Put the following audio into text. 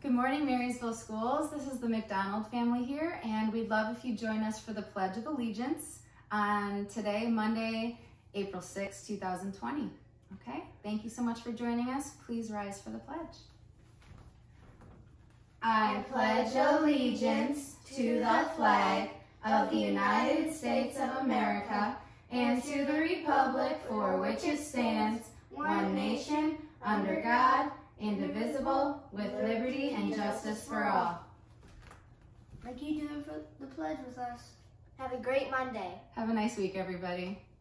Good morning, Marysville Schools. This is the McDonald family here, and we'd love if you join us for the Pledge of Allegiance on today, Monday, April 6, 2020. Okay, thank you so much for joining us. Please rise for the pledge. I pledge allegiance to the flag of the United States of America and to the republic for which it stands, one nation, under God, indivisible, with liberty and justice for all. Like you doing for the pledge with us. Have a great Monday. Have a nice week, everybody.